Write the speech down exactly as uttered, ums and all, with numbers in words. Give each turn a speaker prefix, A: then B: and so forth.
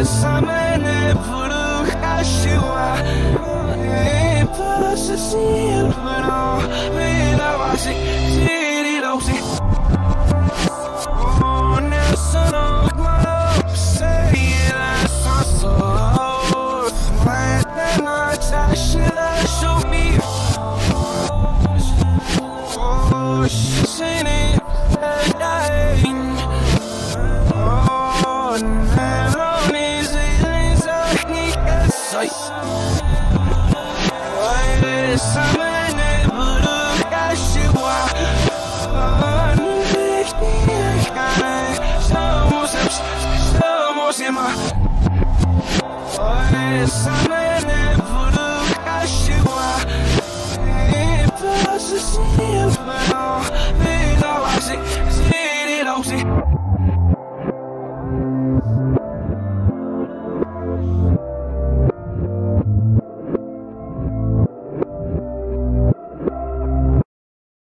A: самое буду красиво. И просто сил, но мы на вас и сидит оси. О, не сонок, мало, say it, I'm so. When the nights I should have show me. Oh, she's in it, dying. Oh, Malone is in his sight. Why is